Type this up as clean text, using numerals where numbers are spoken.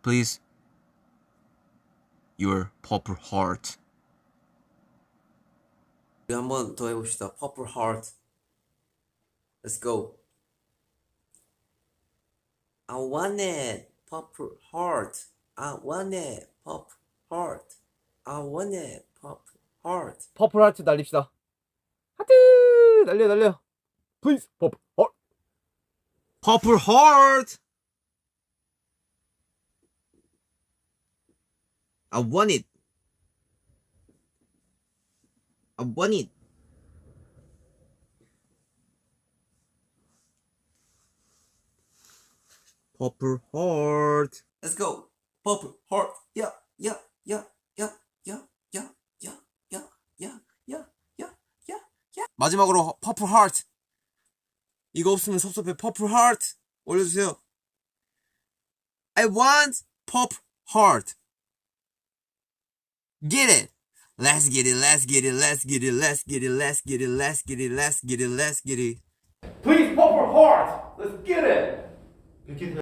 Please. Your purple heart. 우리 한 번 더 해봅시다. Purple heart. Let's go. I want it. Purple heart. I want it. Purple heart. I want it. Purple heart. 퍼플 하트 날립시다. 하트 날려 날려. Please 퍼플 heart. Purple heart. I want it. I want it. Purple heart. Let's go. Purple heart. Yeah, yeah, yeah, yeah, yeah, yeah, yeah, yeah, yeah, yeah, yeah, yeah, yeah. 마지막으로 purple heart. 이거 없으면 섭섭해. purple heart 올려주세요. I want purple heart. Get it. Let's get it. Let's get it. Let's get it. Let's get it. Let's get it. Let's get it. Let's get it. Let's get it. Please purple heart. Let's get it.